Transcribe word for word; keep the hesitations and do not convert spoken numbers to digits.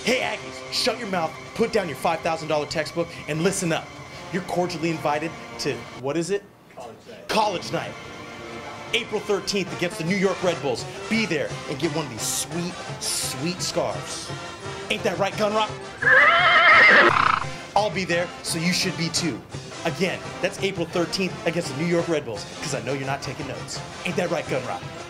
Hey Aggies, shut your mouth, put down your five thousand dollar textbook, and listen up. You're cordially invited to, what is it? College Night. College Night. April thirteenth against the New York Red Bulls. Be there and get one of these sweet, sweet scarves. Ain't that right, Gun Rock? I'll be there, so you should be too. Again, that's April thirteenth against the New York Red Bulls, because I know you're not taking notes. Ain't that right, Gun Rock?